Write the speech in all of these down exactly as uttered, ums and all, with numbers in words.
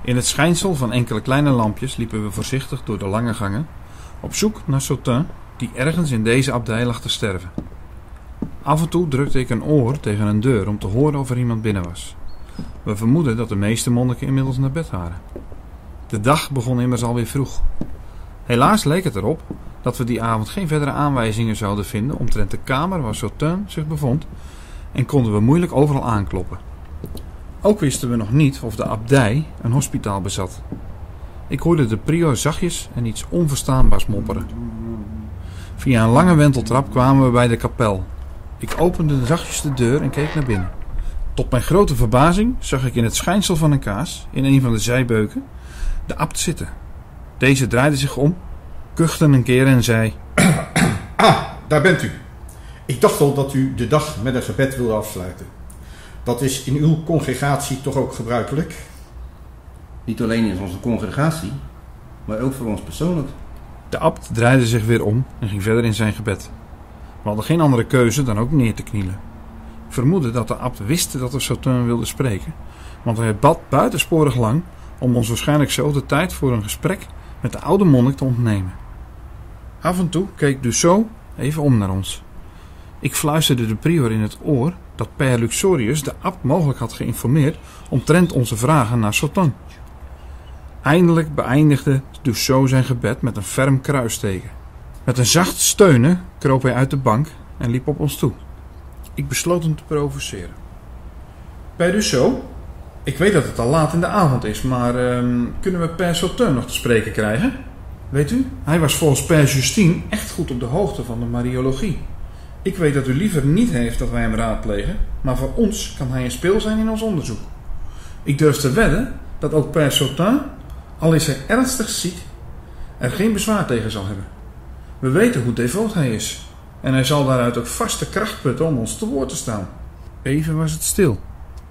In het schijnsel van enkele kleine lampjes liepen we voorzichtig door de lange gangen, op zoek naar Sautin, die ergens in deze abdij lag te sterven. Af en toe drukte ik een oor tegen een deur om te horen of er iemand binnen was. We vermoedden dat de meeste monniken inmiddels naar bed waren. De dag begon immers alweer vroeg. Helaas leek het erop dat we die avond geen verdere aanwijzingen zouden vinden omtrent de kamer waar Sautin zich bevond en konden we moeilijk overal aankloppen. Ook wisten we nog niet of de abdij een hospitaal bezat. Ik hoorde de prior zachtjes en iets onverstaanbaars mopperen. Via een lange wenteltrap kwamen we bij de kapel. Ik opende zachtjes de deur en keek naar binnen. Tot mijn grote verbazing zag ik in het schijnsel van een kaars, in een van de zijbeuken, de abt zitten. Deze draaide zich om, kuchte een keer en zei: Ah, daar bent u. Ik dacht al dat u de dag met een gebed wilde afsluiten. Dat is in uw congregatie toch ook gebruikelijk? Niet alleen in onze congregatie, maar ook voor ons persoonlijk. De abt draaide zich weer om en ging verder in zijn gebed. We hadden geen andere keuze dan ook neer te knielen. Ik vermoedde dat de abt wist dat we Sautin wilde spreken, want hij bad buitensporig lang om ons waarschijnlijk zo de tijd voor een gesprek met de oude monnik te ontnemen. Af en toe keek Dussault even om naar ons. Ik fluisterde de prior in het oor dat Père Luxorius de abt mogelijk had geïnformeerd omtrent onze vragen naar Sautin. Eindelijk beëindigde Dussault zijn gebed met een ferm kruisteken. Met een zacht steunen kroop hij uit de bank en liep op ons toe. Ik besloot hem te provoceren. Père Dussault, ik weet dat het al laat in de avond is, maar uh, kunnen we Père Sautin nog te spreken krijgen? Weet u, hij was volgens Père Justine echt goed op de hoogte van de Mariologie. Ik weet dat u liever niet heeft dat wij hem raadplegen, maar voor ons kan hij een speel zijn in ons onderzoek. Ik durf te wedden dat ook Père Sautin, al is hij ernstig ziek, er geen bezwaar tegen zal hebben. We weten hoe devoot hij is en hij zal daaruit ook vaste kracht putten om ons te woord te staan. Even was het stil.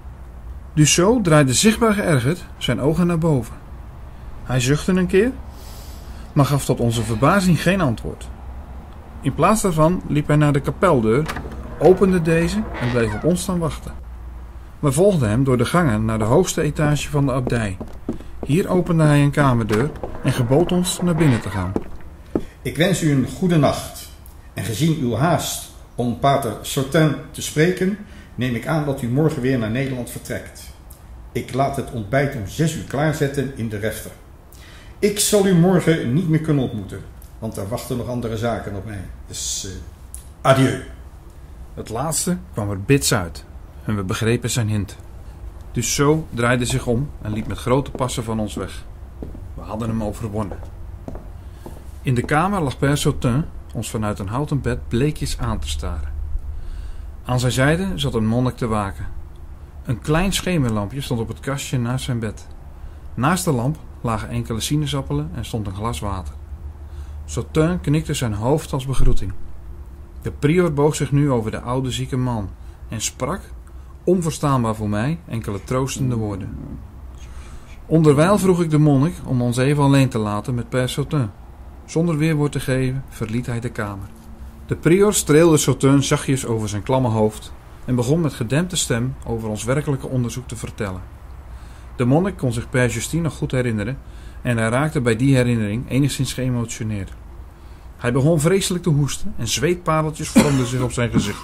Dussault draaide zichtbaar geërgerd zijn ogen naar boven. Hij zuchtte een keer, maar gaf tot onze verbazing geen antwoord. In plaats daarvan liep hij naar de kapeldeur, opende deze en bleef op ons staan wachten. We volgden hem door de gangen naar de hoogste etage van de abdij. Hier opende hij een kamerdeur en gebood ons naar binnen te gaan. Ik wens u een goede nacht. En gezien uw haast om pater Sautin te spreken, neem ik aan dat u morgen weer naar Nederland vertrekt. Ik laat het ontbijt om zes uur klaarzetten in de refter. Ik zal u morgen niet meer kunnen ontmoeten, want er wachten nog andere zaken op mij. Dus uh, adieu. Het laatste kwam er bits uit en we begrepen zijn hint. Dussault draaide zich om en liep met grote passen van ons weg. We hadden hem overwonnen. In de kamer lag Père Sautin ons vanuit een houten bed bleekjes aan te staren. Aan zijn zijde zat een monnik te waken. Een klein schemerlampje stond op het kastje naast zijn bed. Naast de lamp lagen enkele sinaasappelen en stond een glas water. Sautin knikte zijn hoofd als begroeting. De prior boog zich nu over de oude zieke man en sprak, onverstaanbaar voor mij, enkele troostende woorden. Onderwijl vroeg ik de monnik om ons even alleen te laten met Père Sautin. Zonder weerwoord te geven verliet hij de kamer. De prior streelde Sautin zachtjes over zijn klamme hoofd en begon met gedempte stem over ons werkelijke onderzoek te vertellen. De monnik kon zich Père Justine nog goed herinneren en hij raakte bij die herinnering enigszins geëmotioneerd. Hij begon vreselijk te hoesten en zweetpareltjes vormden zich op zijn gezicht.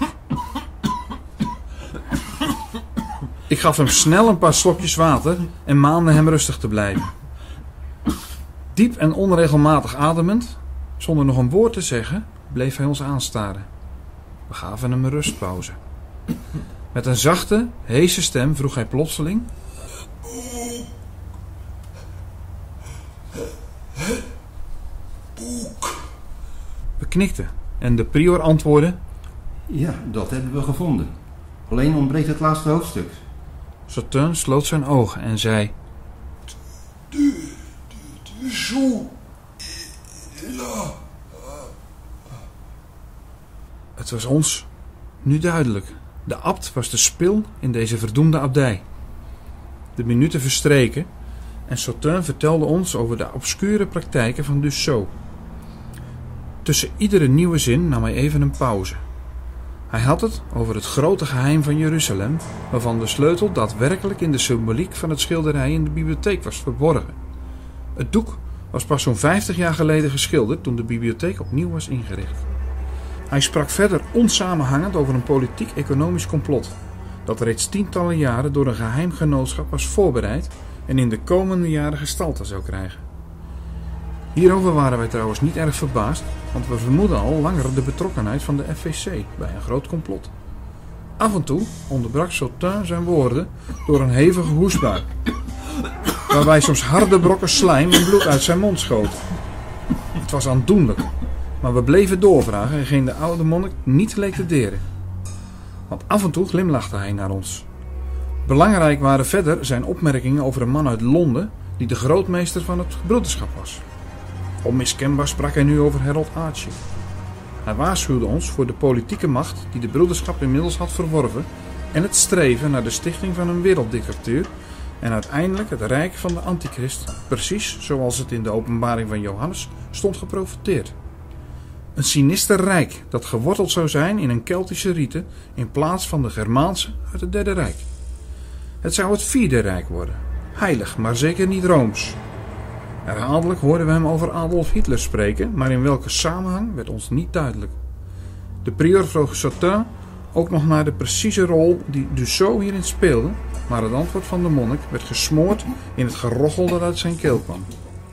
Ik gaf hem snel een paar slokjes water en maande hem rustig te blijven. Diep en onregelmatig ademend, zonder nog een woord te zeggen, bleef hij ons aanstaren. We gaven hem een rustpauze. Met een zachte, heese stem vroeg hij plotseling: Boek. We knikten en de prior antwoordde: Ja, dat hebben we gevonden. Alleen ontbreekt het laatste hoofdstuk. Sautin sloot zijn ogen en zei: De, de, de zo. La. Het was ons nu duidelijk. De abt was de spil in deze verdoemde abdij. De minuten verstreken en Sautin vertelde ons over de obscure praktijken van Dussault. Tussen iedere nieuwe zin nam hij even een pauze. Hij had het over het grote geheim van Jeruzalem, waarvan de sleutel daadwerkelijk in de symboliek van het schilderij in de bibliotheek was verborgen. Het doek was pas zo'n vijftig jaar geleden geschilderd toen de bibliotheek opnieuw was ingericht. Hij sprak verder onsamenhangend over een politiek-economisch complot, dat reeds tientallen jaren door een geheim genootschap was voorbereid en in de komende jaren gestalte zou krijgen. Hierover waren wij trouwens niet erg verbaasd, want we vermoeden al langer de betrokkenheid van de F V C bij een groot complot. Af en toe onderbrak Sautin zijn woorden door een hevige hoestbui, waarbij soms harde brokken slijm en bloed uit zijn mond schoten. Het was aandoenlijk, maar we bleven doorvragen en ging de oude monnik niet leek te deren. Want af en toe glimlachte hij naar ons. Belangrijk waren verder zijn opmerkingen over een man uit Londen die de grootmeester van het broederschap was. Onmiskenbaar sprak hij nu over Harold Archie. Hij waarschuwde ons voor de politieke macht die de broederschap inmiddels had verworven en het streven naar de stichting van een werelddictatuur en uiteindelijk het rijk van de antichrist, precies zoals het in de openbaring van Johannes stond geprofeteerd. Een sinister rijk dat geworteld zou zijn in een Keltische rite in plaats van de Germaanse uit het Derde Rijk. Het zou het Vierde Rijk worden, heilig, maar zeker niet Rooms. Herhaaldelijk hoorden we hem over Adolf Hitler spreken, maar in welke samenhang werd ons niet duidelijk. De prior vroeg Sautin ook nog naar de precieze rol die Dussault hierin speelde, maar het antwoord van de monnik werd gesmoord in het gerochel dat uit zijn keel kwam.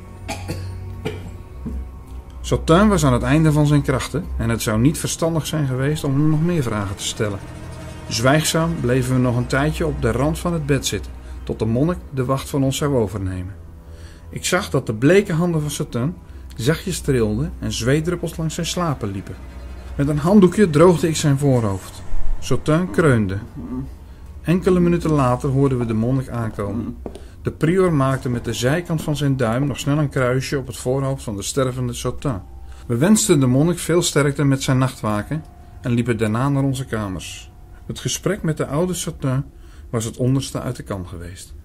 Sautin was aan het einde van zijn krachten en het zou niet verstandig zijn geweest om hem nog meer vragen te stellen. Zwijgzaam bleven we nog een tijdje op de rand van het bed zitten, tot de monnik de wacht van ons zou overnemen. Ik zag dat de bleke handen van Sautin zachtjes trilden en zweetdruppels langs zijn slapen liepen. Met een handdoekje droogde ik zijn voorhoofd. Sautin kreunde. Enkele minuten later hoorden we de monnik aankomen. De prior maakte met de zijkant van zijn duim nog snel een kruisje op het voorhoofd van de stervende Sautin. We wensten de monnik veel sterkte met zijn nachtwaken en liepen daarna naar onze kamers. Het gesprek met de oude Sautin was het onderste uit de kan geweest.